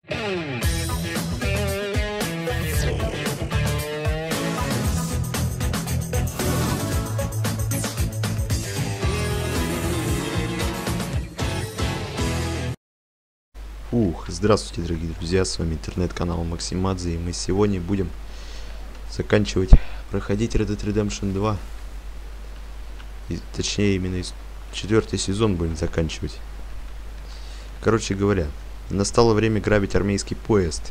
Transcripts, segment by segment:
Здравствуйте, дорогие друзья, с вами интернет-канал Максимадзе, и мы сегодня будем проходить Red Dead Redemption 2. Точнее, именно 4-й сезон будем заканчивать. Короче говоря, настало время грабить армейский поезд.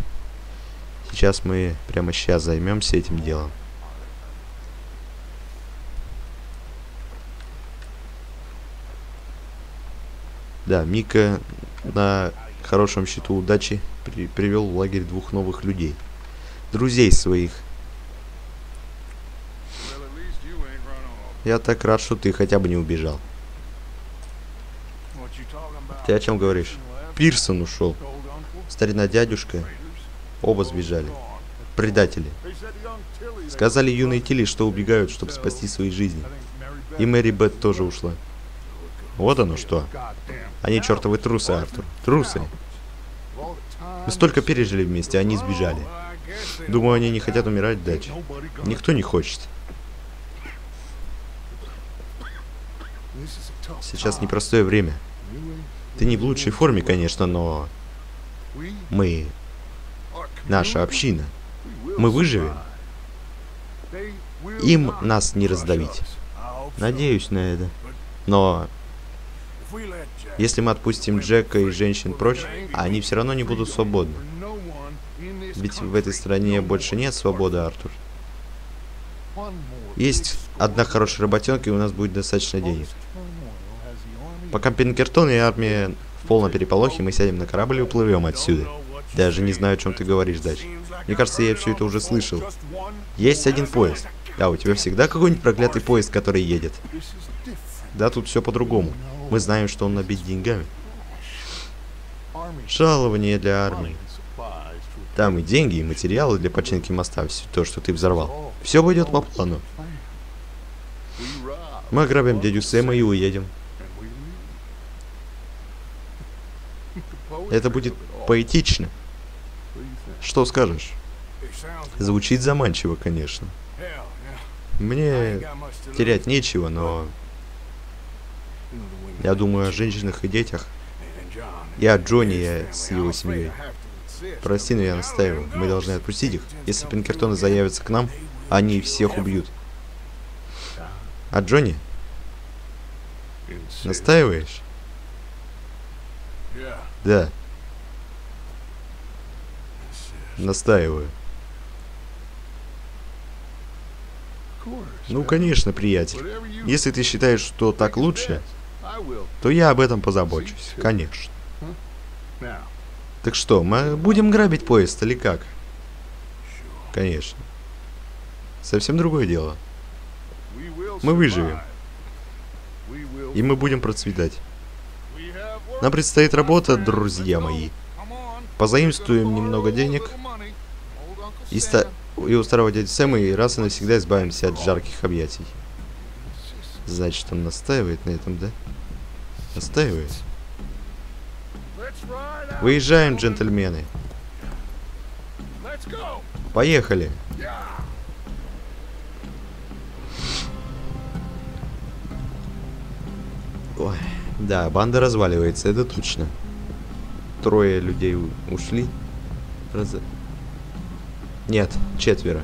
Прямо сейчас займемся этим делом. Да, Мика на хорошем счету удачи привел в лагерь 2 новых людей. Друзей своих. Я так рад, что ты хотя бы не убежал. Ты о чем говоришь? Пирсон ушел. Старина дядюшка. Оба сбежали. Предатели. Сказали юные Тилли, что убегают, чтобы спасти свои жизни. И Мэри Бет тоже ушла. Вот оно что. Они чертовы трусы, Артур. Трусы. Мы столько пережили вместе, они сбежали. Думаю, они не хотят умирать дальше. Никто не хочет. Сейчас непростое время. Ты не в лучшей форме, конечно, но... Мы... Наша община. Мы выживем. Им нас не раздавить. Надеюсь на это. Но... Если мы отпустим Джека и женщин прочь, они все равно не будут свободны. Ведь в этой стране больше нет свободы, Артур. Есть одна хорошая работенка, и у нас будет достаточно денег. Пока Пинкертон и армия в полном переполохе, мы сядем на корабль и уплывем отсюда. Даже не знаю, о чем ты говоришь дальше. Мне кажется, я все это уже слышал. Есть один поезд. Да, у тебя всегда какой-нибудь проклятый поезд, который едет. Да, тут все по-другому. Мы знаем, что он набит деньгами. Жалование для армии. Там и деньги, и материалы для починки моста, все то, что ты взорвал. Все пойдет по плану. Мы ограбим дядю Сэма и уедем. Это будет поэтично. Что скажешь? Звучит заманчиво, конечно. Мне терять нечего, но... Я думаю о женщинах и детях. И о Джонни с его семьей. Прости, но я настаиваю. Мы должны отпустить их. Если Пинкертоны заявятся к нам, они всех убьют. А Джонни? Настаиваешь? Да. Настаиваю. Ну, конечно, приятель. Если ты считаешь, что так лучше, то я об этом позабочусь. Конечно. Так что, мы будем грабить поезд или как? Конечно. Совсем другое дело. Мы выживем. И мы будем процветать. Нам предстоит работа, друзья мои. Позаимствуем немного денег. И у старого дяди Сэма и раз и навсегда избавимся от жарких объятий. Значит, он настаивает на этом, да? Настаивает. Выезжаем, джентльмены. Поехали. Ой, да, банда разваливается, это точно. 3 людей ушли. Нет, 4.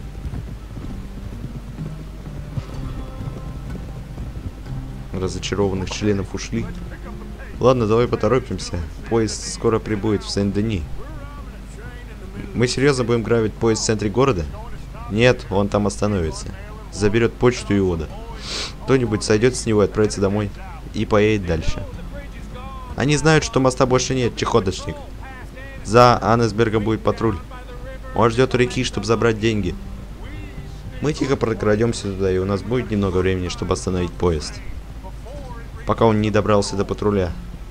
Разочарованных членов ушли. Ладно, давай поторопимся. Поезд скоро прибудет в Сен-Дени. Мы серьезно будем грабить поезд в центре города? Нет, он там остановится. Заберет почту и воду. Кто-нибудь сойдет с него и отправится домой. И поедет дальше. Они знают, что моста больше нет, чехоточник. За Аннесбергом будет патруль. Он ждет у реки, чтобы забрать деньги. Мы тихо прокрадемся туда, и у нас будет немного времени, чтобы остановить поезд. Пока он не добрался до патруля.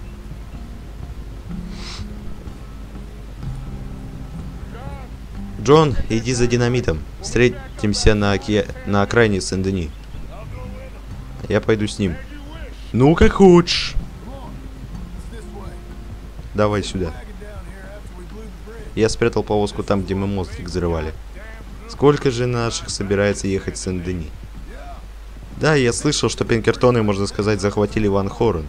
Джон, иди за динамитом. Встретимся на окраине Сен-Дени. Я пойду с ним. Ну, как хочешь. Давай сюда. Я спрятал повозку там, где мы мостик взрывали. Сколько же наших собирается ехать в Сен-Дени? Да, я слышал, что Пинкертоны, можно сказать, захватили Ван Хорен.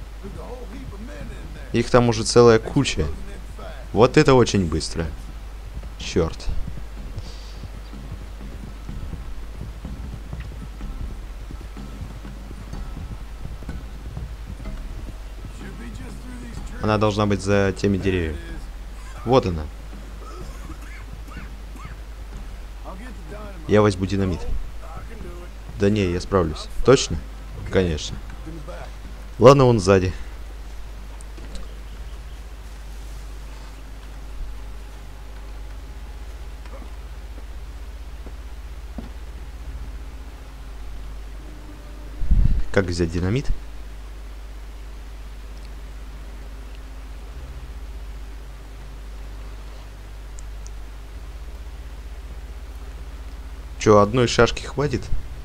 Их там уже целая куча. Вот это очень быстро. Черт. Она должна быть за теми деревьями. Вот она. Я возьму динамит. Да не, я справлюсь. Точно? Конечно. Ладно, он сзади. Как взять динамит? Чё, одной шашки хватит?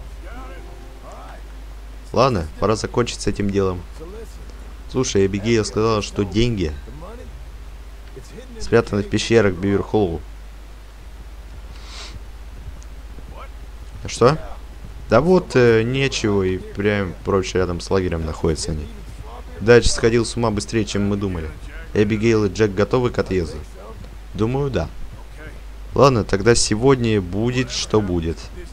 Ладно, пора закончить с этим делом. Слушай, Эбигейл сказала, что деньги спрятаны в пещерах Биверхоллу. Что? Да вот, нечего, и прям прочь рядом с лагерем находятся они. Дальше сходил с ума быстрее, чем мы думали. Эбигейл и Джек готовы к отъезду? Думаю, да. Ладно, тогда сегодня будет, что будет.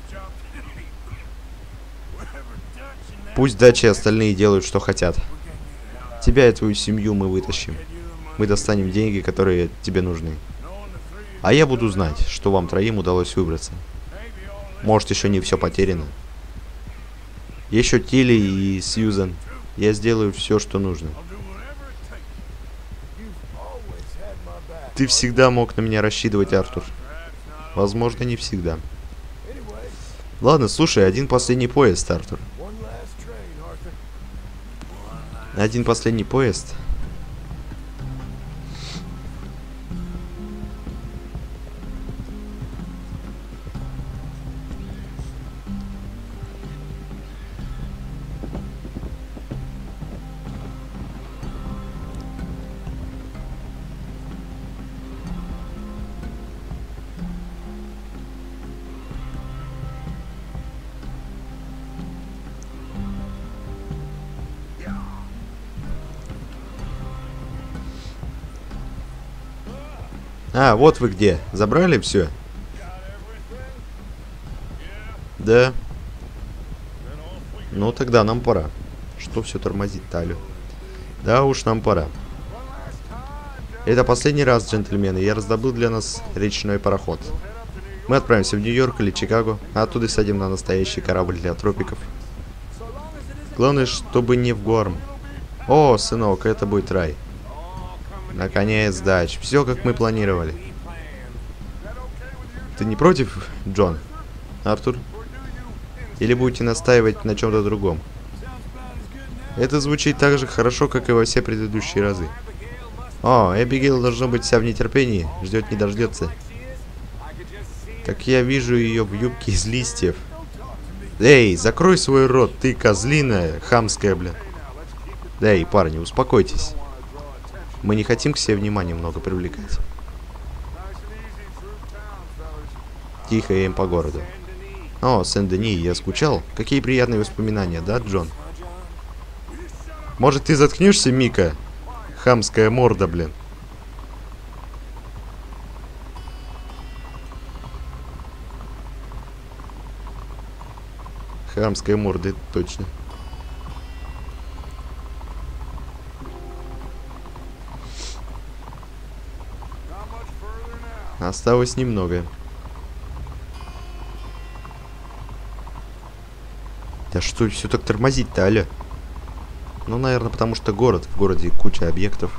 Пусть Дачи и остальные делают, что хотят. Тебя и твою семью мы вытащим. Мы достанем деньги, которые тебе нужны. А я буду знать, что вам троим удалось выбраться. Может, еще не все потеряно. Еще Тилли и Сьюзан. Я сделаю все, что нужно. Ты всегда мог на меня рассчитывать, Артур. Возможно, не всегда. Ладно, слушай, один последний поезд, Артур. Один последний поезд. А, вот вы где. Забрали все? Да. Ну, тогда нам пора. Что все тормозит, Талю? Да уж, нам пора. Это последний раз, джентльмены. Я раздобыл для нас речной пароход. Мы отправимся в Нью-Йорк или Чикаго, а оттуда садим на настоящий корабль для тропиков. Главное, чтобы не в Гуарм. О, сынок, это будет рай. Наконец, Дач. Все, как мы планировали. Ты не против, Джон? Артур? Или будете настаивать на чем-то другом? Это звучит так же хорошо, как и во все предыдущие разы. О, Эбигейл должно быть вся в нетерпении. Ждет не дождется. Так я вижу ее в юбке из листьев. Эй, закрой свой рот, ты козлиная, хамская, блин. Эй, парни, успокойтесь. Мы не хотим к себе внимание много привлекать. Тихо им по городу. О, Сен-Дени, я скучал. Какие приятные воспоминания, да, Джон? Может, ты заткнешься, Мика? Хамская морда, блин. Хамская морда, это точно. Осталось немного. Да что все так тормозить-то, алё? Ну, наверное, потому что город. В городе куча объектов.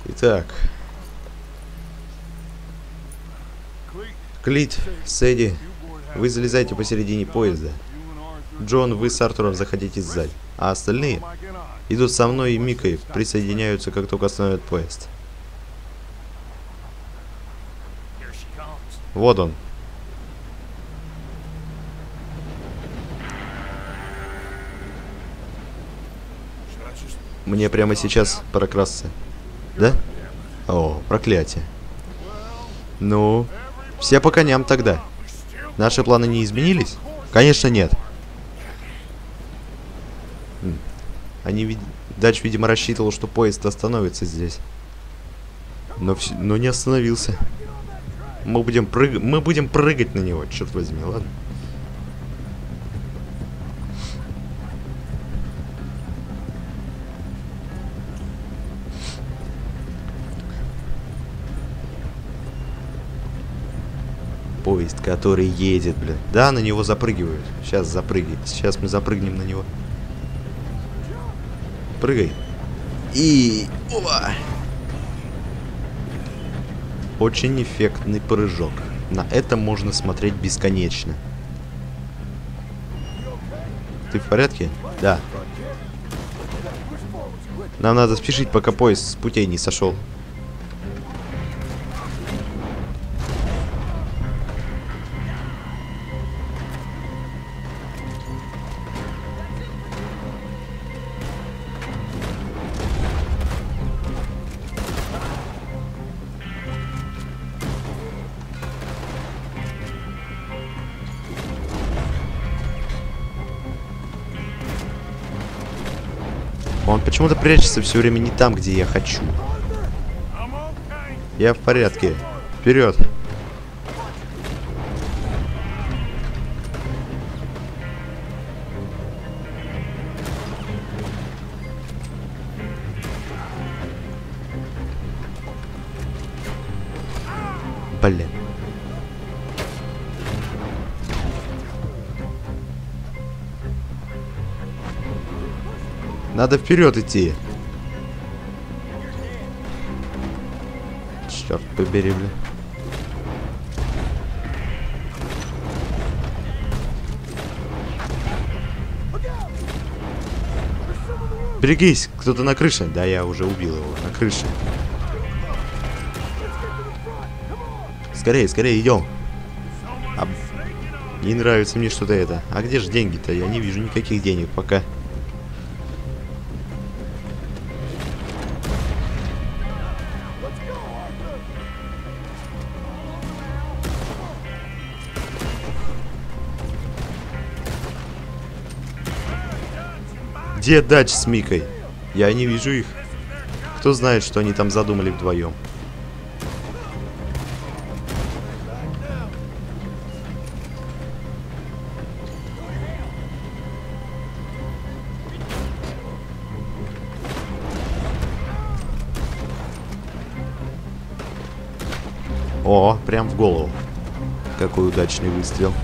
Итак. Клит, Сэдди, вы залезайте посередине поезда. Джон, вы с Артуром заходите сзади. А остальные идут со мной и Микой, присоединяются, как только остановят поезд. Вот он. Мне прямо сейчас прокрасться. Да? О, проклятие. Ну, все по коням тогда. Наши планы не изменились? Конечно, нет. Дач, видимо, рассчитывал, что поезд остановится здесь. Но не остановился. Мы будем прыгать на него, черт возьми, ладно? Поезд, который едет, блин. Да, на него запрыгивают. Сейчас запрыгивает. Сейчас мы запрыгнем на него. Прыгай. И... Опа! Очень эффектный прыжок. На это можно смотреть бесконечно. Ты в порядке? Да. Нам надо спешить, пока поезд с путей не сошел. Он почему-то прячется все время не там, где я хочу. Я в порядке. Вперед. Блин. Надо вперед идти. Черт побери, блин. Берегись, кто-то на крыше. Да, я уже убил его. На крыше. Скорее, скорее, идем. Не нравится мне что-то это. А где же деньги-то? Я не вижу никаких денег пока. Где Дач с Микой? Я не вижу их. Кто знает, что они там задумали вдвоем. О, прям в голову. Какой удачный выстрел.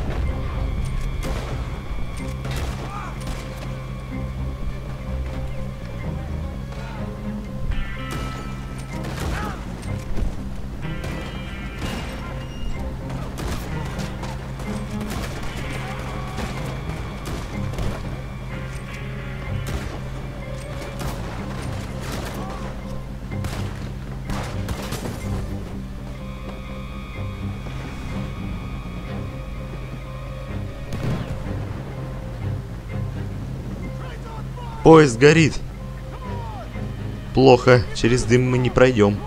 Поезд горит. Плохо. Через дым мы не пройдем.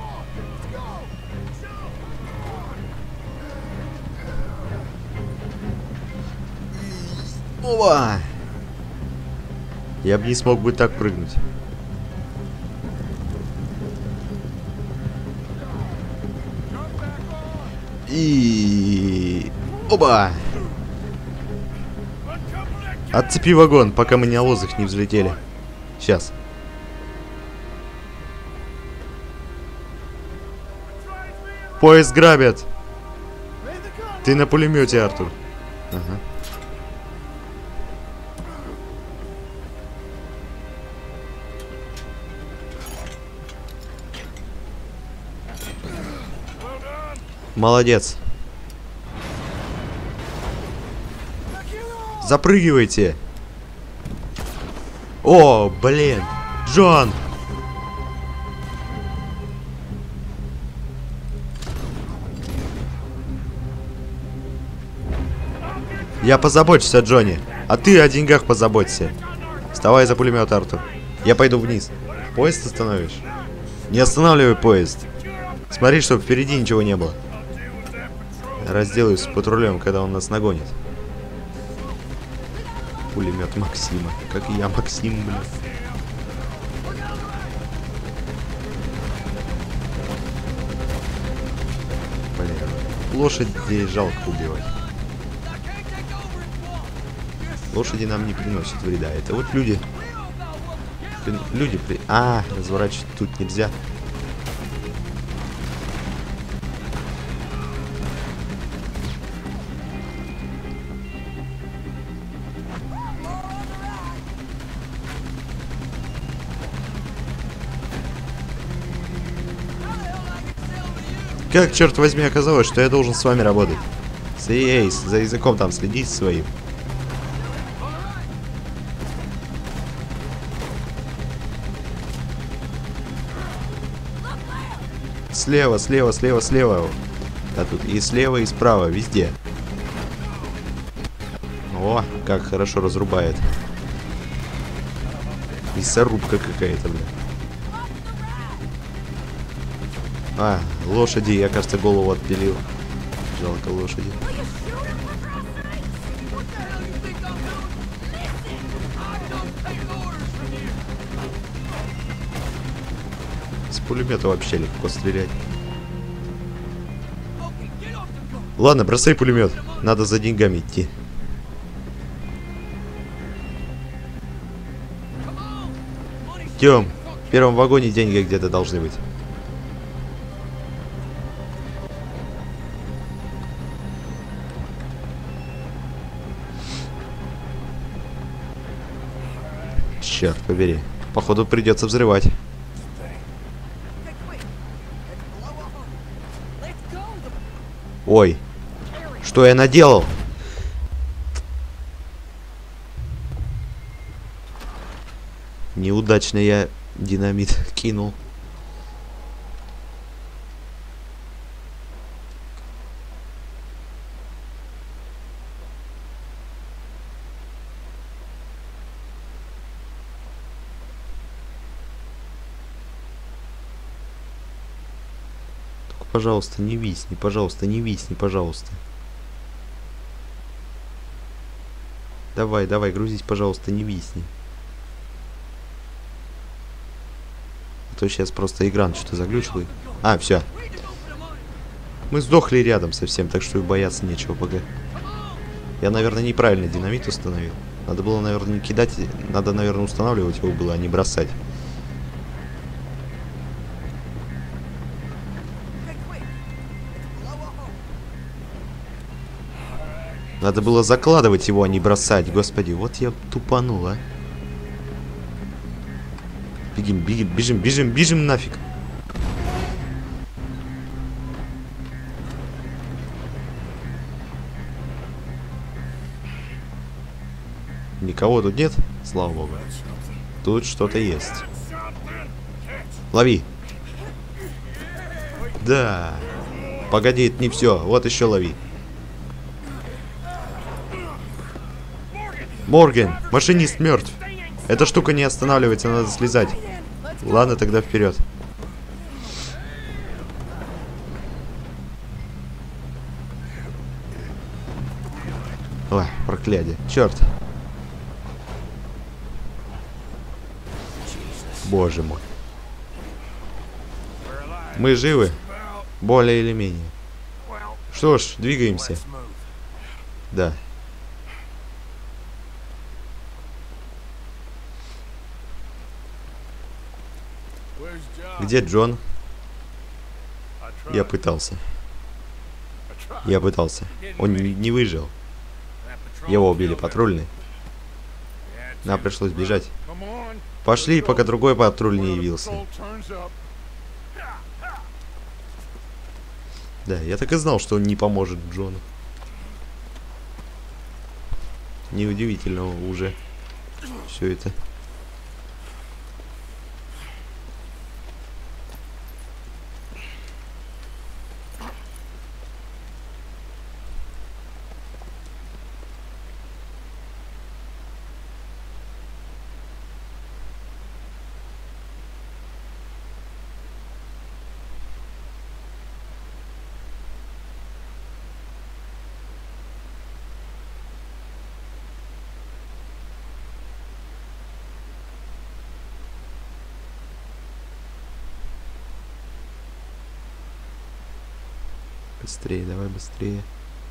Ова! Я бы не смог бы так прыгнуть. И... Оба! Отцепи вагон, пока мы на лозах не взлетели. Сейчас. Поезд грабят. Ты на пулемете, Артур. Ага. Молодец. Запрыгивайте. О, блин. Джон. Я позабочусь о Джонни. А ты о деньгах позаботься. Вставай за пулемет, Артур. Я пойду вниз. Поезд остановишь? Не останавливай поезд. Смотри, чтобы впереди ничего не было. Разделаюсь с патрулем, когда он нас нагонит. Пулемет Максима. Как и я, Максим, блин. Блин. Лошади жалко убивать. Лошади нам не приносят вреда. Это вот люди. Люди разворачивать тут нельзя. Как, черт возьми, оказалось, что я должен с вами работать? Эйс, за языком там следить своим. Слева, слева, слева, слева. А тут и слева, и справа, везде. О, как хорошо разрубает. Мясорубка какая-то, блин. Лошади, я, кажется, голову отпилил. Жалко лошади. С пулемета вообще легко стрелять. Ладно, бросай пулемет. Надо за деньгами идти. Тём, в первом вагоне деньги где-то должны быть. Черт побери. Походу придется взрывать. Ой. Что я наделал? Неудачно я динамит кинул. Пожалуйста, не висни, пожалуйста, не висни, пожалуйста. Давай, давай, грузись, пожалуйста, не висни. А то сейчас просто экран что-то заглючил. Все. Мы сдохли рядом совсем, так что и бояться нечего пока. Я, наверное, неправильно динамит установил. Надо было, наверное, не кидать. Надо, наверное, устанавливать его было, а не бросать. Надо было закладывать его, а не бросать. Господи, вот я тупанул, а. Бегим, бегим, бежим, бежим, бежим нафиг. Никого тут нет? Слава богу. Тут что-то есть. Лови. Да. Погоди, это не все. Вот еще лови. Морган, машинист мертв. Эта штука не останавливается, надо слезать. Ладно, тогда вперед. Ой, проклятие. Черт. Боже мой. Мы живы? Более или менее. Что ж, двигаемся. Да. Где Джон? Я пытался. Он не выжил. Его убили патрульные. Нам пришлось бежать. Пошли, пока другой патруль не явился. Да, я так и знал, что он не поможет Джону. Неудивительно уже все это. Быстрее, давай быстрее.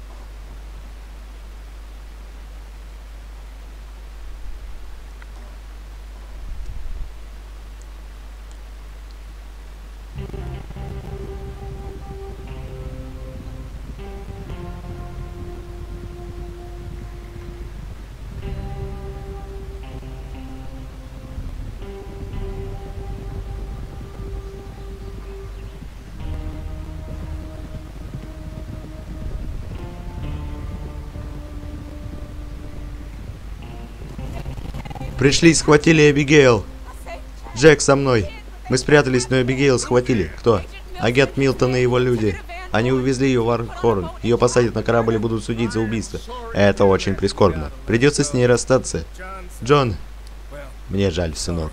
Пришли, схватили Эбигейл. Джек со мной. Мы спрятались, но Эбигейл схватили. Кто? Агент Милтон и его люди. Они увезли ее в Архорн. Ее посадят на корабль и будут судить за убийство. Это очень прискорбно. Придется с ней расстаться. Джон. Мне жаль, сынок.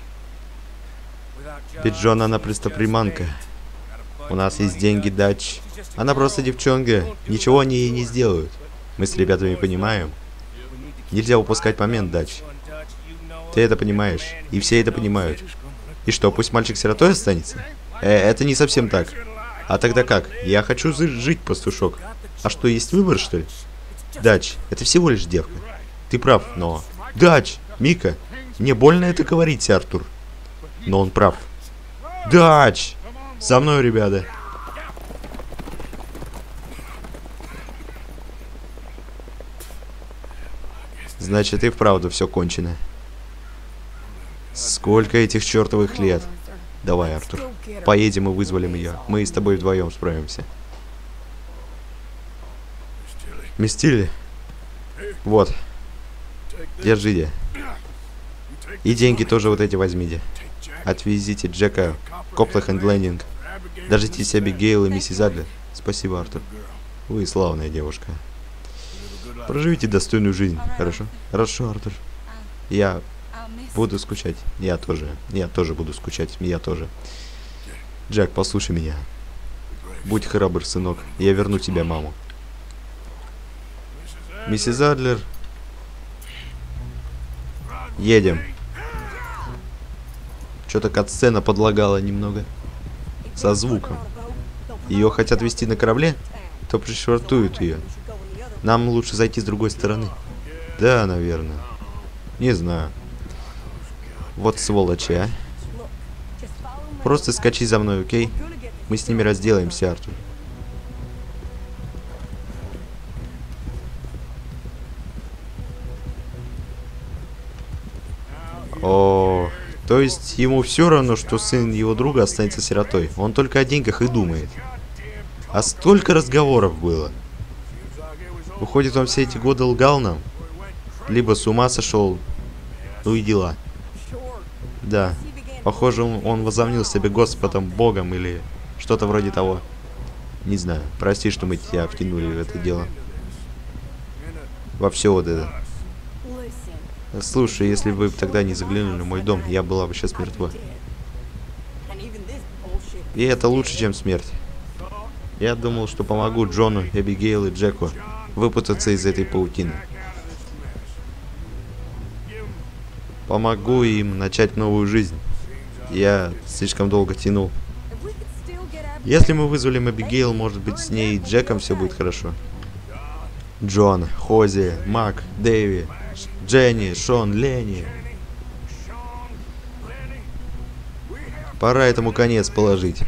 Ведь Джон, она преступриманка. У нас есть деньги, дач. Она просто девчонка. Ничего они ей не сделают. Мы с ребятами понимаем. Нельзя упускать момент, дач. Ты это понимаешь. И все это понимают. И что, пусть мальчик сиротой останется? Это не совсем так. А тогда как? Я хочу жить, пастушок. А что, есть выбор, что ли? Дач, это всего лишь девка. Ты прав, но... Дач, Мика, мне больно это говорить, Артур. Но он прав. Дач! За мной, ребята. Значит, и вправду все кончено. Сколько этих чертовых лет. Давай, Артур. Поедем и вызволим ее. Мы с тобой вдвоем справимся. Мисс Тилли. Вот. Держите. И деньги тоже вот эти возьмите. Отвезите Джека в Коплэнд Лендинг. Дождитесь Эбигейл и миссис Адлер. Спасибо, Артур. Вы славная девушка. Проживите достойную жизнь, хорошо? Хорошо, Артур. Я буду скучать. Я тоже буду скучать. Я тоже. Джек, послушай меня. Будь храбр, сынок. Я верну тебе маму. Миссис Адлер. Едем. Что-то катсцена подлагала немного. Со звуком. Ее хотят везти на корабле? То пришвартуют ее. Нам лучше зайти с другой стороны. Да, наверное. Не знаю. Вот сволочи, а. Просто скачи за мной, окей? Мы с ними разделаемся, Артур. О, то есть ему все равно, что сын его друга останется сиротой. Он только о деньгах и думает. А столько разговоров было. Выходит, он все эти годы лгал нам? Либо с ума сошел. Ну и дела. Да. Похоже, он возомнил себя Господом, Богом или что-то вроде того. Не знаю. Прости, что мы тебя втянули в это дело. Во все вот это. Слушай, если бы вы тогда не заглянули в мой дом, я была бы сейчас мертва. И это лучше, чем смерть. Я думал, что помогу Джону, Эбигейл и Джеку выпутаться из этой паутины. Помогу им начать новую жизнь. Я слишком долго тянул. Если мы вызволим Эбигейл, может быть, с ней и Джеком все будет хорошо. Джон, Хози, Мак, Дэви, Дженни, Шон, Ленни. Пора этому конец положить.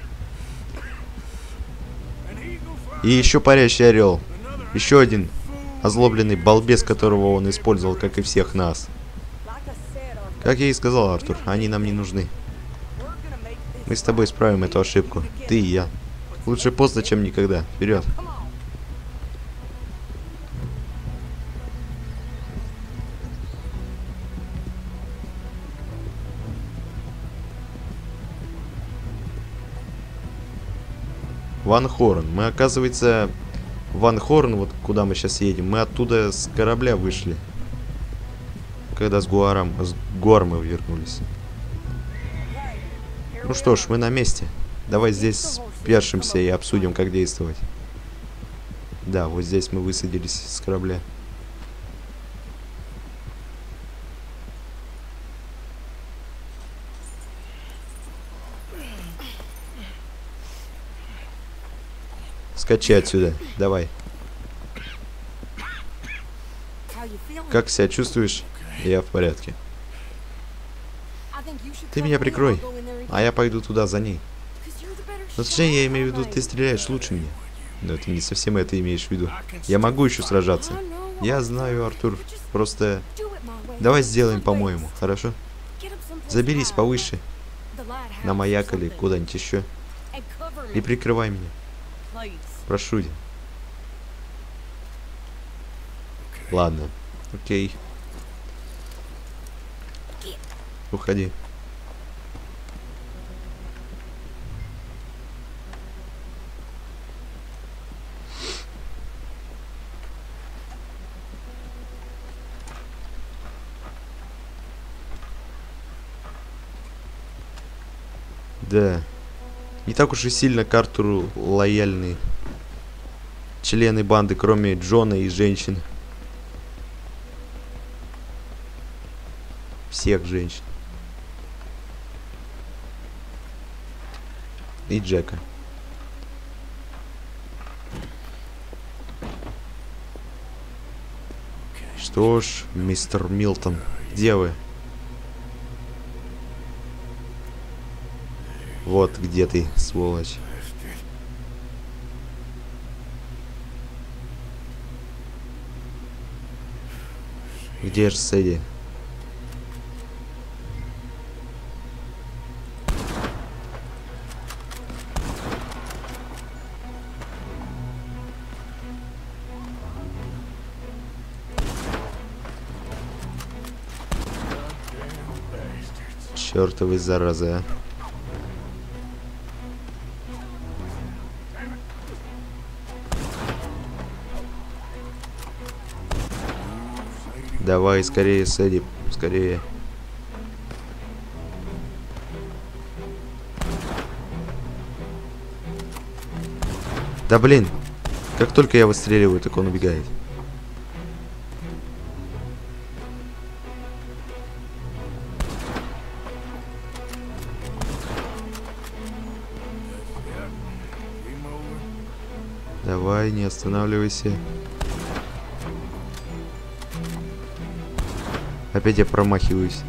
И еще парящий орел. Еще один озлобленный балбес, которого он использовал, как и всех нас. Как я и сказал, Артур, они нам не нужны. Мы с тобой исправим эту ошибку. Ты и я. Лучше поздно, чем никогда. Вперед. Ван Хорн. Мы, оказывается, Ван Хорн, вот куда мы сейчас едем, мы оттуда с корабля вышли. Когда с Гуарма вернулись. Ну что ж, мы на месте. Давай здесь спешимся и обсудим, как действовать. Да, вот здесь мы высадились с корабля. Скачи отсюда, давай. Как себя чувствуешь? Я в порядке. Ты меня прикрой, а я пойду туда за ней. Но точнее, я имею в виду, ты стреляешь лучше меня. Но ты не совсем это имеешь в виду. Я могу еще сражаться. Я знаю, Артур. Просто давай сделаем по-моему, хорошо? Заберись повыше. На маяк или куда-нибудь еще. И прикрывай меня. Прошу тебя. Ладно. Окей. Уходи. Да. Не так уж и сильно к Артуру лояльны члены банды, кроме Джона и женщин. Всех женщин. И Джека. Что ж, мистер Милтон, где вы? Вот где ты, сволочь. Где же Сэдди? Чёртовы заразы, а. Давай, скорее, Сэдди, скорее. Да блин, как только я выстреливаю, так он убегает. Давай, не останавливайся. Опять я промахиваюсь.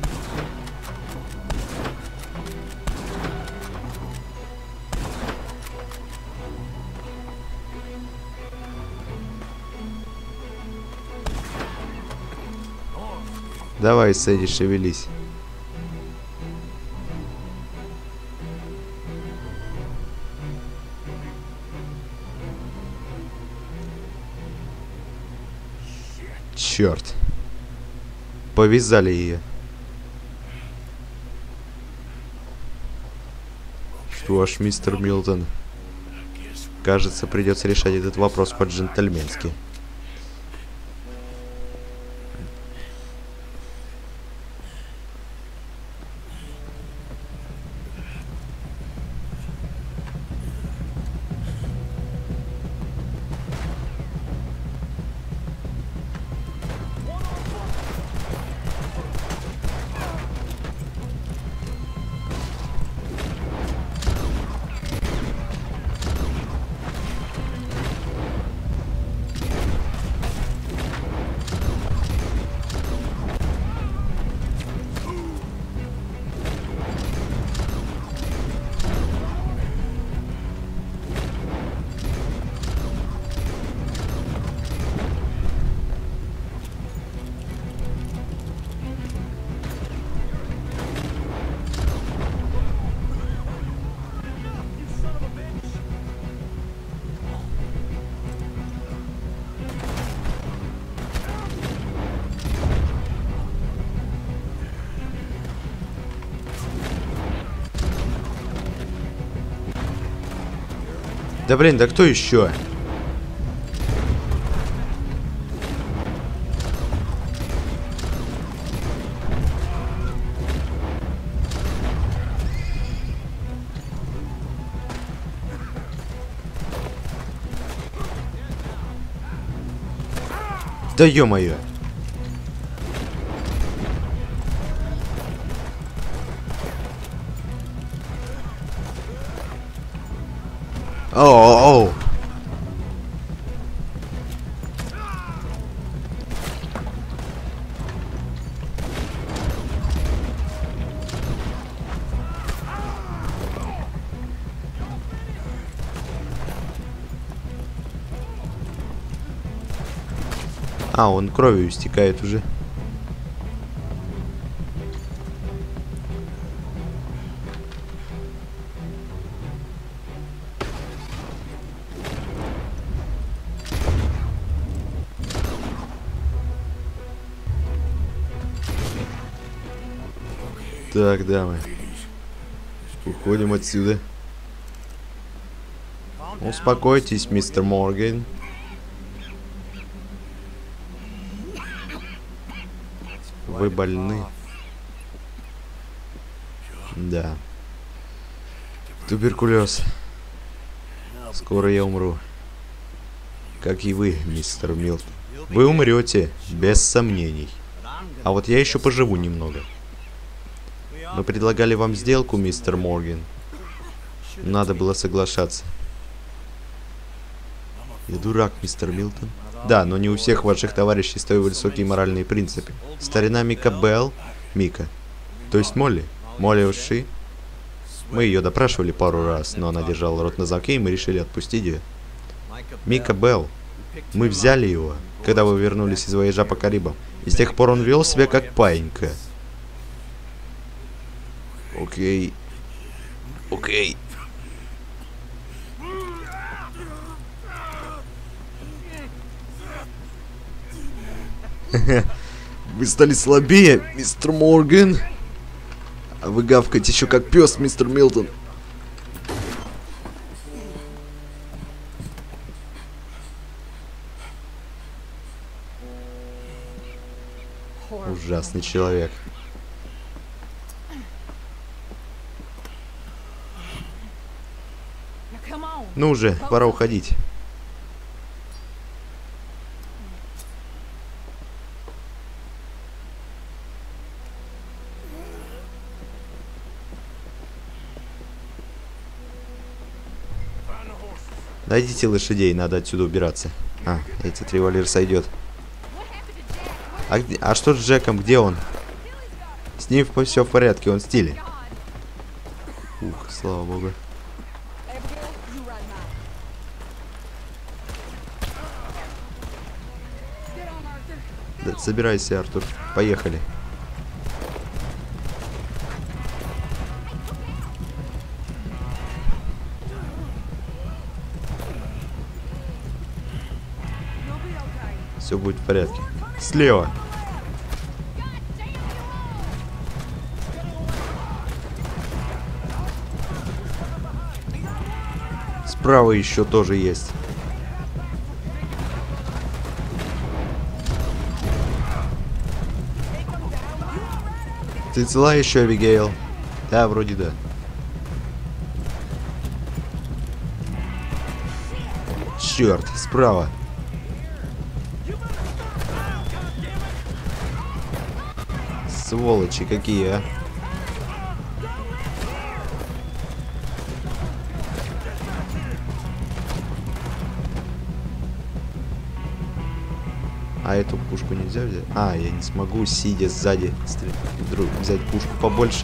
Давай, Сэдди, шевелись. Черт. Повязали ее. Что ж, мистер Милтон, кажется, придется решать этот вопрос по-джентльменски. Да блин, да кто еще? Да ё-моё. Оу. А, он кровью истекает уже. Так, дамы. Уходим отсюда. Успокойтесь, мистер Морган. Вы больны. Да. Туберкулез. Скоро я умру. Как и вы, мистер Милтон. Вы умрете, без сомнений. А вот я еще поживу немного. Мы предлагали вам сделку, мистер Морган. Надо было соглашаться. Я дурак, мистер Милтон. Да, но не у всех ваших товарищей столь высокие моральные принципы. Старина Мика Белл. Мика. То есть Молли. Молли Уши. Мы ее допрашивали пару раз, но она держала рот на замке, и мы решили отпустить ее. Мика Белл. Мы взяли его, когда вы вернулись из вояжа по Карибам. И с тех пор он вел себя как паинька. Окей. Окей. Вы стали слабее, мистер Морган. А вы гавкаете еще как пес, мистер Милтон. Ужасный человек. Ну уже, пора уходить. Найдите лошадей, надо отсюда убираться. А, этот револьвер сойдет. А что с Джеком? Где он? С ним все в порядке, он в стиле. Ух, слава богу. Да, собирайся, Артур. Поехали. Все будет в порядке. Слева. Справа еще тоже есть. Ты цела еще, Абигейл? Да, вроде да. Черт, справа. Сволочи какие, а. А эту пушку нельзя взять? А, я не смогу, сидя сзади, взять пушку побольше.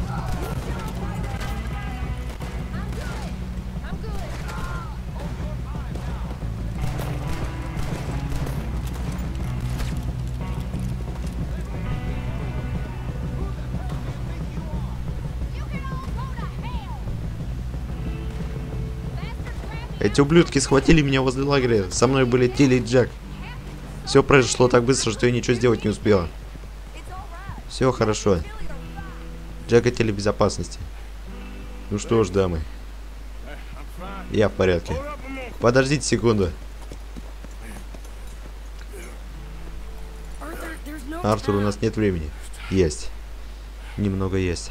Эти ублюдки схватили меня возле лагеря. Со мной были Тилли и Джек. Все произошло так быстро, что я ничего сделать не успела. Все хорошо. Джек и Тилли в безопасности. Ну что ж, дамы. Я в порядке. Подождите секунду. Артур, у нас нет времени. Есть. Немного есть.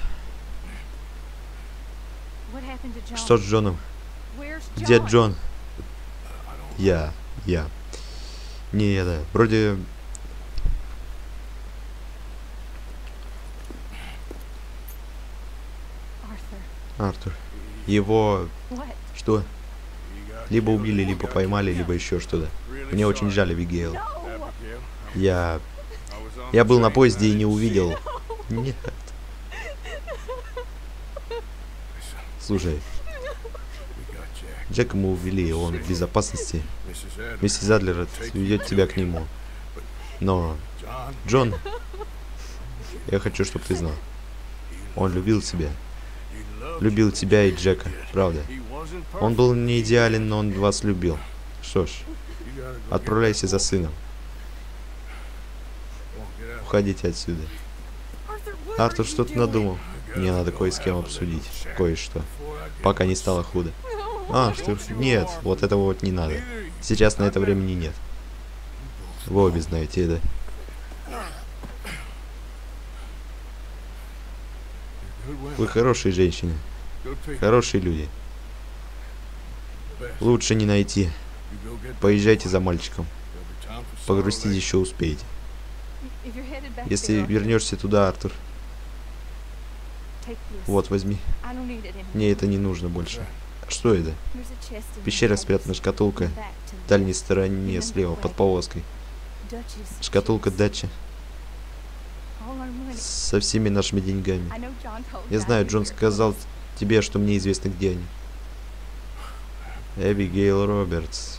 Что с Джоном? Где Джон? Я. Не это. Вроде... Артур. Его... Что? Либо убили, либо поймали, либо еще что-то. Мне очень жаль, Абигейл. Я был на поезде и не увидел. Нет. Слушай. Джека мы увели, он в безопасности. Миссис Адлер ведет тебя к нему. Но... Джон... Я хочу, чтобы ты знал. Он любил тебя. Любил тебя и Джека, правда. Он был не идеален, но он вас любил. Что ж, отправляйся за сыном. Уходите отсюда. Артур что-то надумал. Мне надо кое с кем обсудить. Кое-что. Пока не стало худо. Артур, нет, вот этого вот не надо. Сейчас на это времени нет. Вы обе знаете это. Вы хорошие женщины. Хорошие люди. Лучше не найти. Поезжайте за мальчиком. Погрустить еще успеете. Если вернешься туда, Артур. Вот, возьми. Мне это не нужно больше. Что это? В пещере спрятана шкатулка. В дальней стороне слева, под повозкой. Шкатулка Дачи. Со всеми нашими деньгами. Я знаю, Джон сказал тебе, что мне известно, где они. Эбигейл Робертс.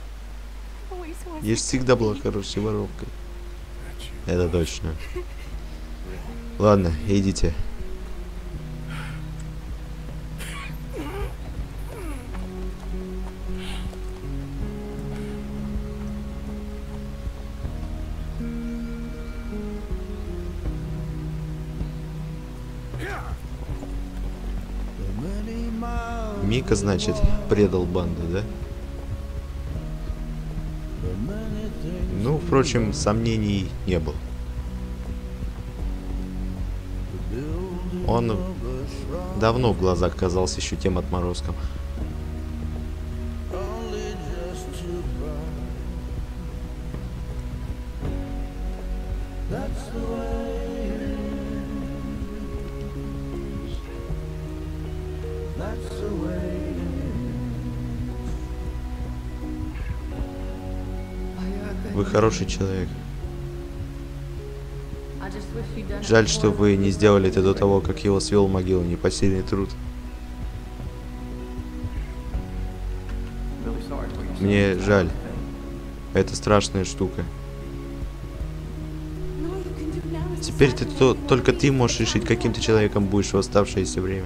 Я всегда была хорошей воровкой. Это точно. Ладно, идите. Мика, значит, предал банду, да? Ну, впрочем, сомнений не было. Он давно в глазах казался еще тем отморозком. Вы хороший человек. Жаль, что вы не сделали это до того, как его свел в могилу. Непосильный труд. Мне жаль. Это страшная штука. Теперь только ты можешь решить, каким ты человеком будешь в оставшееся время.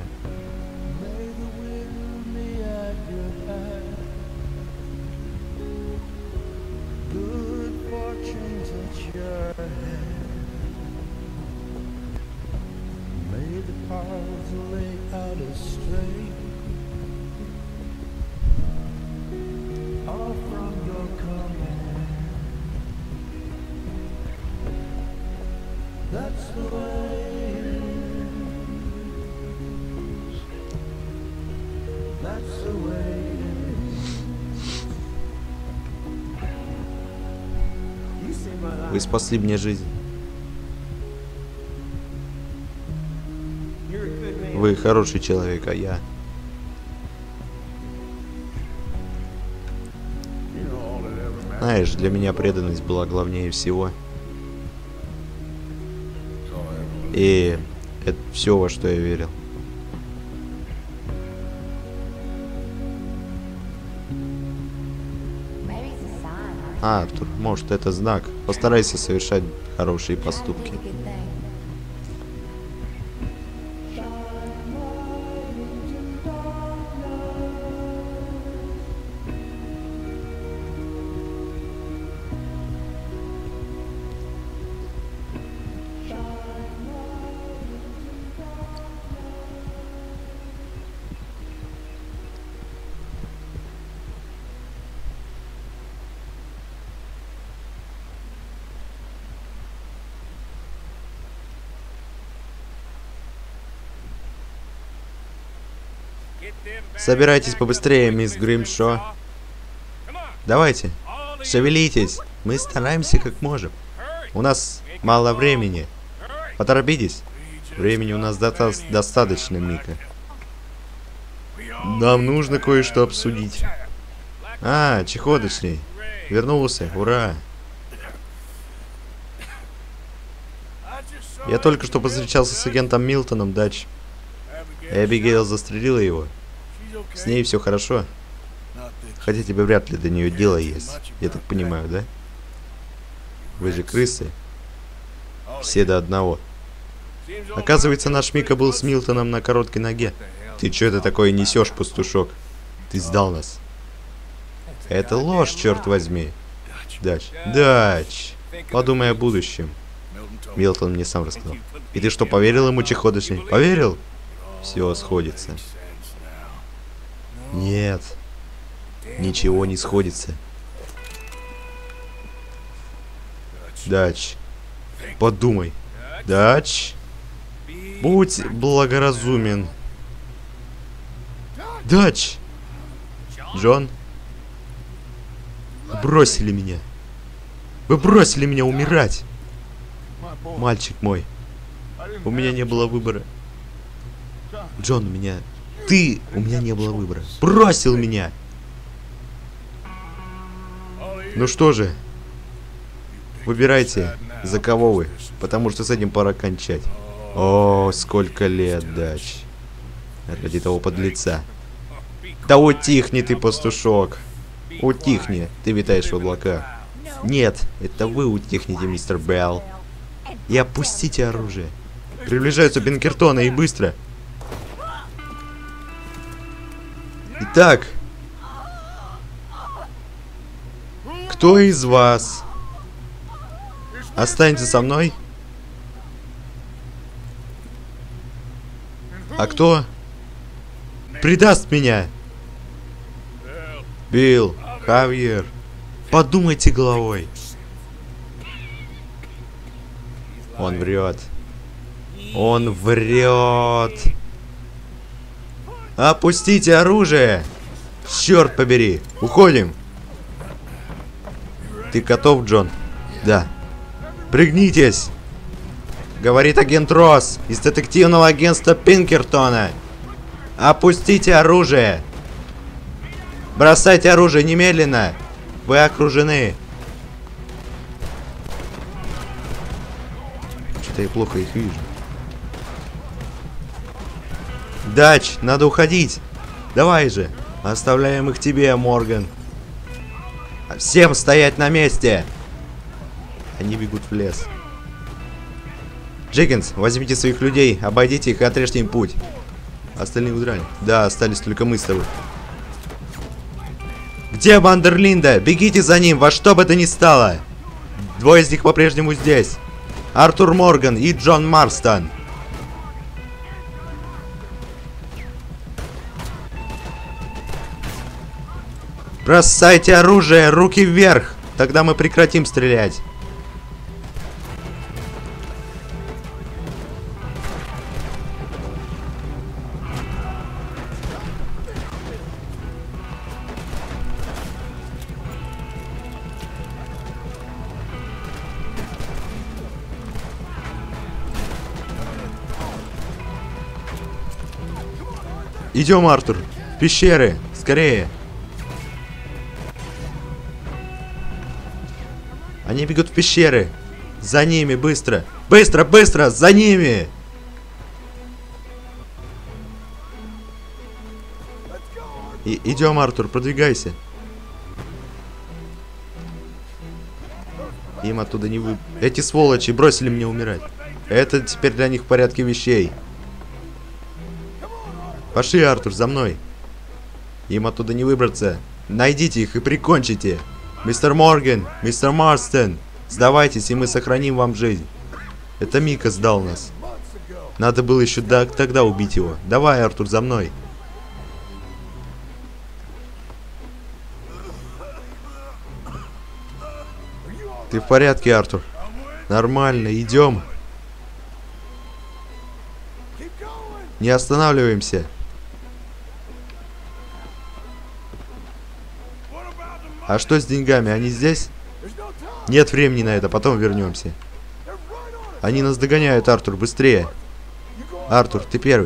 Вы спасли мне жизнь. Вы хороший человек, а я... Знаешь, для меня преданность была главнее всего. И это все, во что я верил. Артур, может, это знак. Постарайся совершать хорошие поступки. Собирайтесь побыстрее, мисс Гримшо. Давайте, шевелитесь. Мы стараемся как можем. У нас мало времени. Поторопитесь. Времени у нас достаточно, Мика. Нам нужно кое-что обсудить. А, чехоточный. Вернулся, ура. Я только что повстречался с агентом Милтоном, Дач. Эбигейл застрелила его. С ней все хорошо. Хотя тебе вряд ли до нее дело есть. Я так понимаю, да? Вы же крысы. Все до одного. Оказывается, наш Мика был с Милтоном на короткой ноге. Ты что это такое несешь, пастушок? Ты сдал нас. Это ложь, черт возьми. Дач. Дач. Подумай о будущем. Милтон мне сам рассказал. И ты что, поверил ему, чехоточный? Поверил? Все сходится. Нет. Ничего не сходится. Дач. Подумай. Дач. Будь благоразумен. Дач. Джон. Бросили меня. Вы бросили меня умирать. Мальчик мой. У меня не было выбора. Джон, у меня... Ты! У меня не было выбора. Бросил меня! Ну что же. Выбирайте, за кого вы. Потому что с этим пора кончать. О, сколько лет, Дач. Ради того подлеца. Да утихни ты, пастушок. Утихни, ты витаешь в облаках. Нет, это вы утихните, мистер Белл. И опустите оружие. Приближаются Пинкертоны, и быстро. Итак. Кто из вас останется со мной? А кто предаст меня? Билл, Хавьер, подумайте головой. Он врет. Он врет. Опустите оружие. Черт побери. Уходим. Ты готов, Джон? Да. Пригнитесь. Говорит агент Росс из детективного агентства Пинкертона. Опустите оружие. Бросайте оружие немедленно. Вы окружены. Что-то я плохо их вижу. Дач, надо уходить. Давай же. Оставляем их тебе, Морган. Всем стоять на месте. Они бегут в лес. Джекинс, возьмите своих людей, обойдите их и отрежьте им путь. Остальные удрали. Да, остались только мы с тобой. Где Вандерлинда? Бегите за ним, во что бы то ни стало. Двое из них по-прежнему здесь. Артур Морган и Джон Марстон. Бросайте оружие, руки вверх. Тогда мы прекратим стрелять. Идем, Артур. В пещеры. Скорее. Они бегут в пещеры. За ними, быстро. Быстро, быстро, за ними. Идем, Артур, продвигайся. Им оттуда не вы... Эти сволочи бросили меня умирать. Это теперь для них в порядке вещей. Пошли, Артур, за мной. Им оттуда не выбраться. Найдите их и прикончите. Мистер Морган, мистер Марстон, сдавайтесь, и мы сохраним вам жизнь. Это Мика сдал нас. Надо было еще тогда убить его. Давай, Артур, за мной. Ты в порядке, Артур? Нормально, идем. Не останавливаемся. А что с деньгами? Они здесь? Нет времени на это, потом вернемся. Они нас догоняют, Артур, быстрее. Артур, ты первый.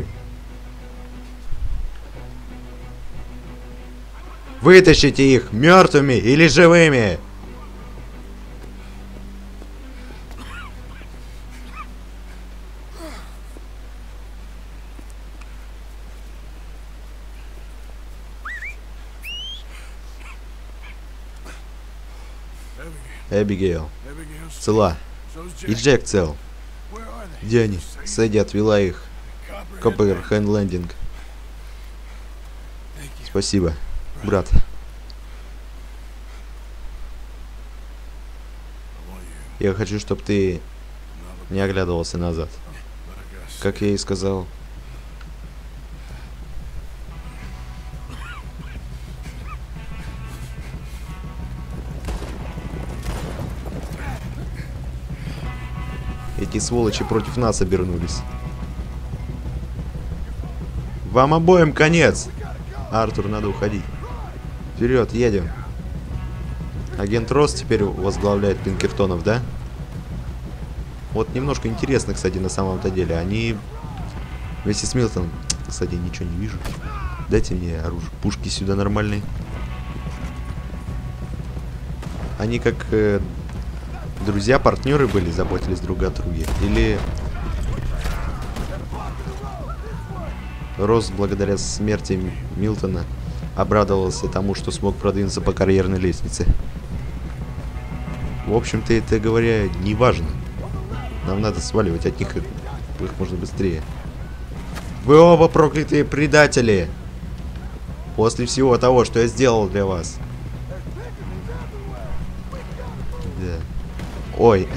Вытащите их, мертвыми или живыми! Эбигейл. Цела. И Джек цел. Где они? Сэдди отвела их. Копперхенд Лендинг. Спасибо, брат. Я хочу, чтобы ты не оглядывался назад. Как я и сказал. Эти сволочи против нас обернулись. Вам обоим конец! Артур, надо уходить. Вперед, едем. Агент Росс теперь возглавляет Пинкертонов, да? Вот немножко интересно, кстати, на самом-то деле. Они вместе с Милтоном... Кстати, ничего не вижу. Дайте мне оружие. Пушки сюда нормальные. Они как... друзья, партнеры были, заботились друг о друге? Или Росс, благодаря смерти Милтона, обрадовался тому, что смог продвинуться по карьерной лестнице? В общем-то, это, говоря, не важно. Нам надо сваливать от них их можно быстрее. Вы оба проклятые предатели! После всего того, что я сделал для вас. Да. Ой.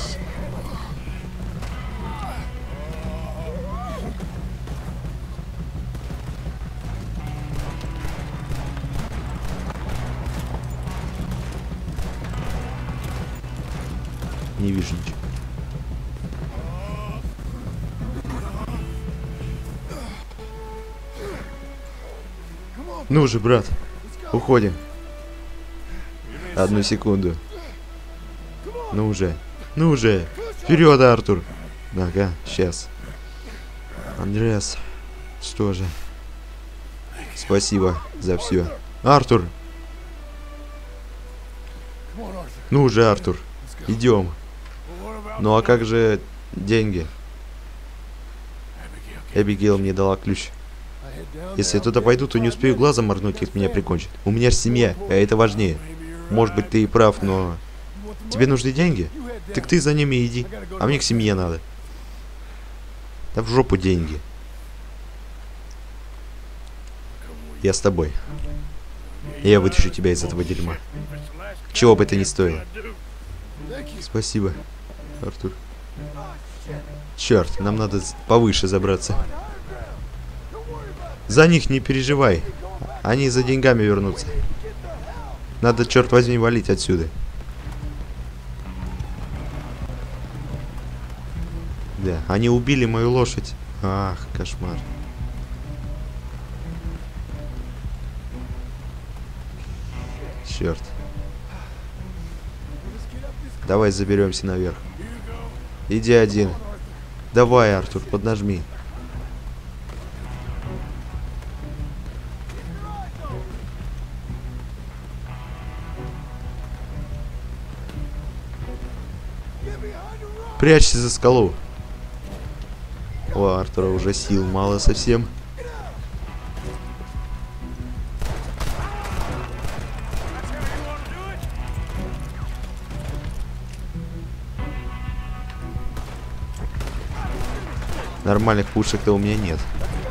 Не вижу ничего. Ну же, брат, уходим. Одну секунду. Ну уже. Ну уже. Вперед, Артур. Ага, сейчас. Андреас. Что же? Спасибо за все. Артур. Ну уже, Артур. Идем. Ну а как же деньги? Эбигейл мне дала ключ. Если я туда пойду, то не успею глазом моргнуть, как меня прикончат. У меня же семья, а это важнее. Может быть, ты и прав, но... Тебе нужны деньги? Так ты за ними иди. А мне к семье надо. Да в жопу деньги. Я с тобой. Я вытащу тебя из этого дерьма. Чего бы это ни стоило. Спасибо, Артур. Черт, нам надо повыше забраться. За них не переживай. Они за деньгами вернутся. Надо, черт возьми, валить отсюда. Да, они убили мою лошадь. Ах, кошмар. Черт. Давай заберемся наверх. Иди один. Давай, Артур, поднажми. Прячься за скалу. У Артура уже сил мало совсем. Нормальных пушек-то у меня нет.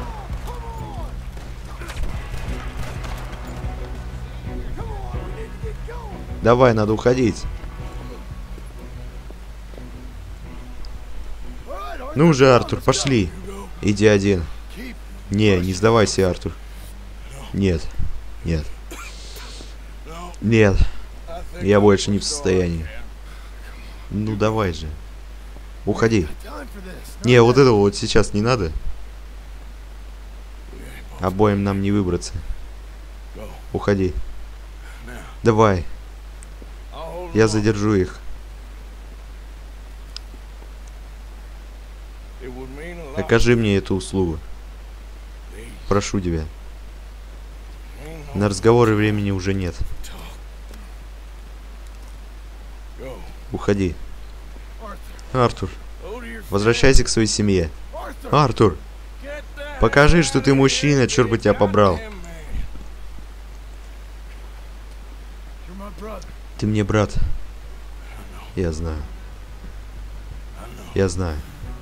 Давай, надо уходить. Ну уже, Артур, пошли. Иди один. Не сдавайся, Артур. Нет. Нет. Нет. Я больше не в состоянии. Ну давай же. Уходи. Не, вот этого вот сейчас не надо. Обоим нам не выбраться. Уходи. Давай. Я задержу их. Окажи мне эту услугу. Прошу тебя. На разговоры времени уже нет. Уходи. Артур, возвращайся к своей семье. Артур, покажи, что ты мужчина, черт бы тебя побрал. Ты мне брат. Я знаю. Я знаю.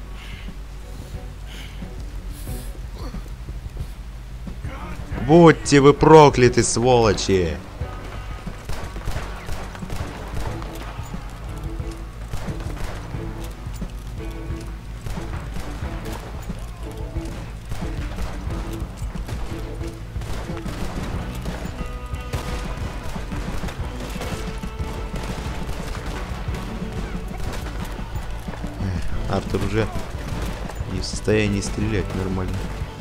Будьте вы прокляты, сволочи! Артур уже не в состоянии стрелять нормально.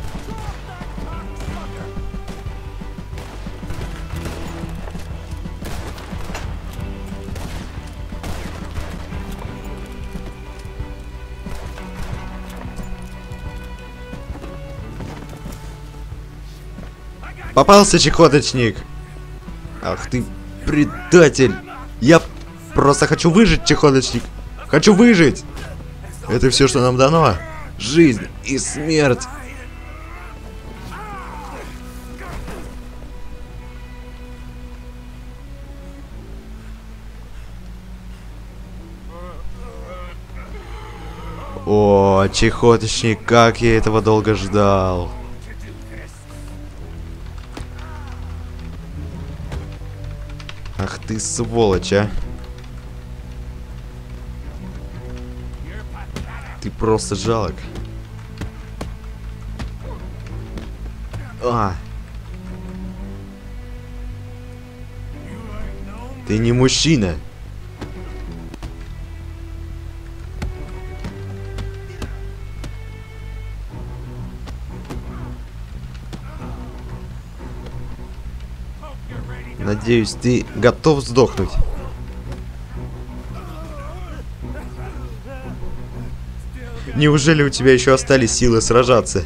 Попался чехоточник! Ах ты предатель! Я просто хочу выжить, чехоточник! Хочу выжить! Это все, что нам дано. Жизнь и смерть. О, чехоточник, как я этого долго ждал. Ах ты сволочь, а. Ты просто жалок. А. Ты не мужчина. Надеюсь, ты готов сдохнуть. Неужели у тебя еще остались силы сражаться?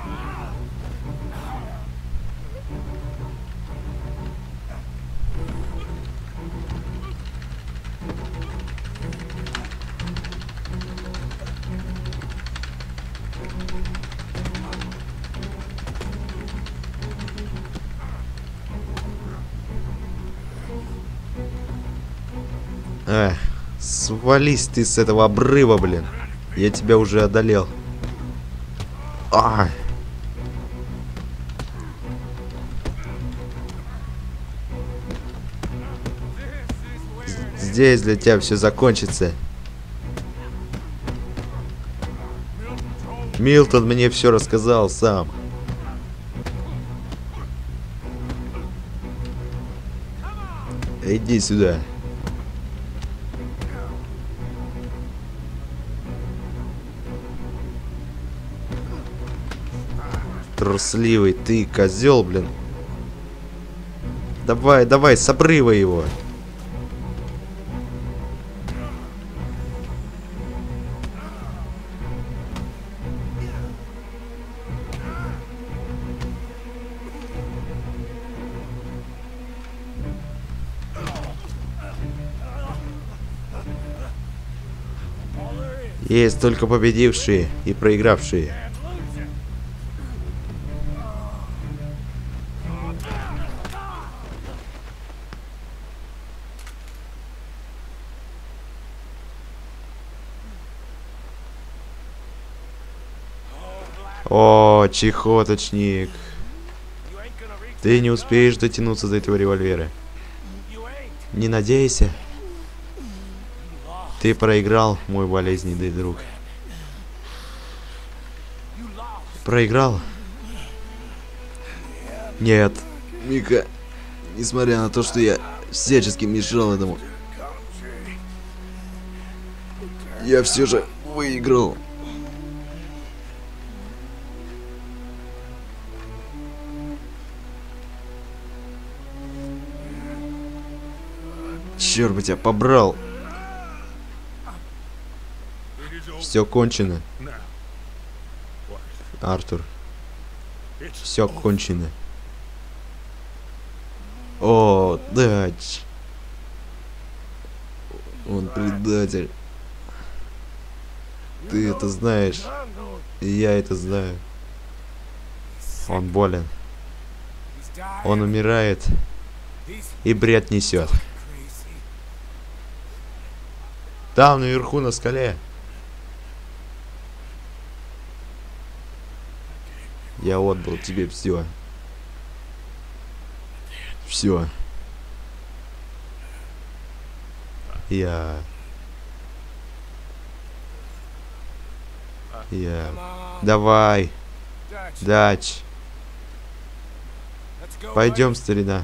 Свались ты с этого обрыва, блин. Я тебя уже одолел. А! Здесь для тебя все закончится. Милтон мне все рассказал сам. Иди сюда. Трусливый ты, козел, блин. Давай, давай, с обрыва его. Есть только победившие и проигравшие. О, чехоточник. Ты не успеешь дотянуться до этого револьвера. Не надейся. Ты проиграл, мой болезненный друг. Проиграл? Нет. Мика, несмотря на то, что я всячески мешал этому, я все же выиграл. Черт бы тебя побрал. Все кончено. Артур. Все кончено. О, Дач. Он предатель. Ты это знаешь. И я это знаю. Он болен. Он умирает. И бред несет. Там, наверху, на скале. Я отдал тебе все. Все. Я... Давай. Дач. Пойдем, старина.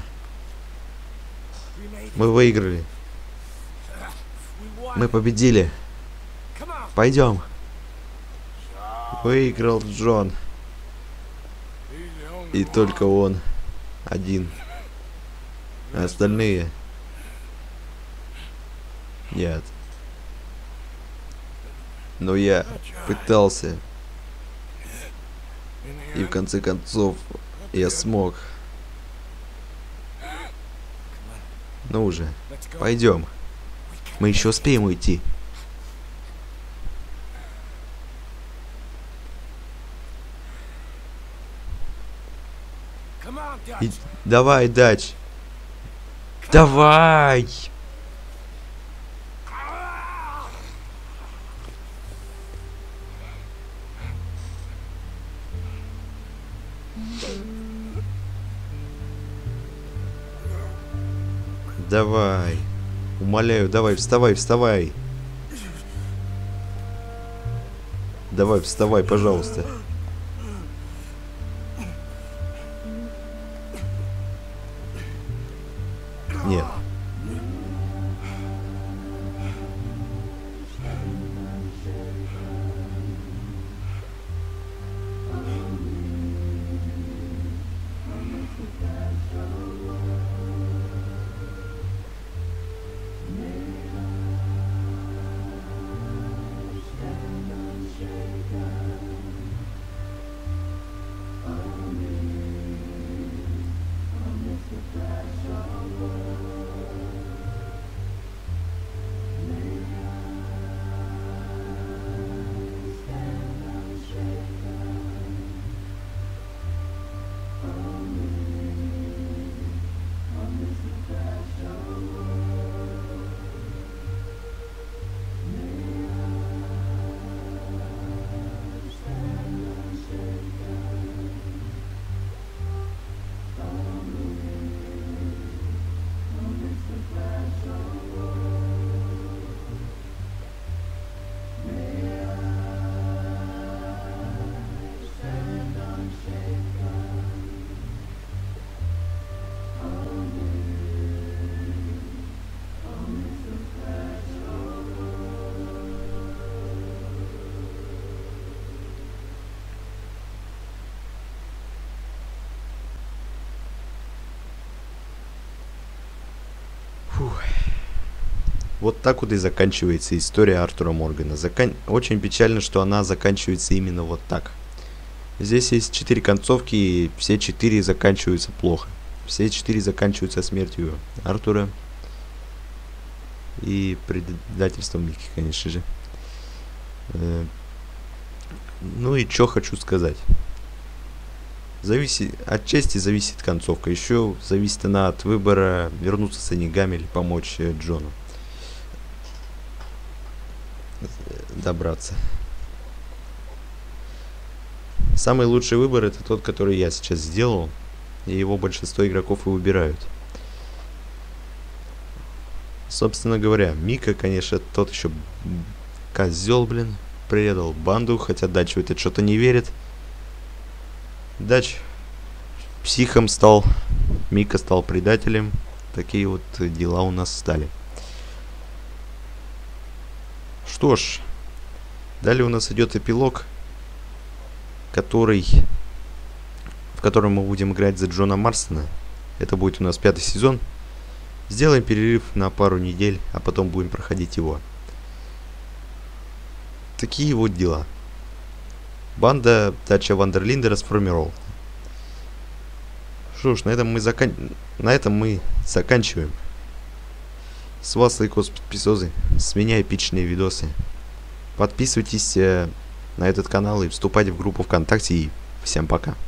Мы выиграли. Мы победили. Пойдем. Выиграл Джон. И только он один. А остальные... Нет. Но я пытался. И в конце концов я смог. Ну уже, пойдем. Мы еще успеем уйти. Давай, Дач. Давай! Давай. Умоляю, давай, вставай, вставай. Давай, вставай, пожалуйста. Нет. Фух. Вот так вот и заканчивается история Артура Моргана. Очень печально, что она заканчивается именно вот так. Здесь есть 4 концовки, и все 4 заканчиваются плохо. Все 4 заканчиваются смертью Артура. И предательством Микки, конечно же. Ну и что хочу сказать. Отчасти зависит концовка. Еще зависит она от выбора вернуться с Онигами или помочь Джону добраться. Самый лучший выбор это тот, который я сейчас сделал. И его большинство игроков и выбирают. Собственно говоря, Мика, конечно, тот еще козел, блин. Предал банду, хотя Дач в это что-то не верит. Дач психом стал, Мика стал предателем. Такие вот дела у нас стали. Что ж, далее у нас идет эпилог, в котором мы будем играть за Джона Марстона. Это будет у нас 5-й сезон. Сделаем перерыв на пару недель, а потом будем проходить его. Такие вот дела. Банда Дача Вандерлинда расформирована. Что ж, на этом мы заканчиваем. С вас лайкос, подписосы, с меня эпичные видосы. Подписывайтесь на этот канал и вступайте в группу ВКонтакте. И всем пока.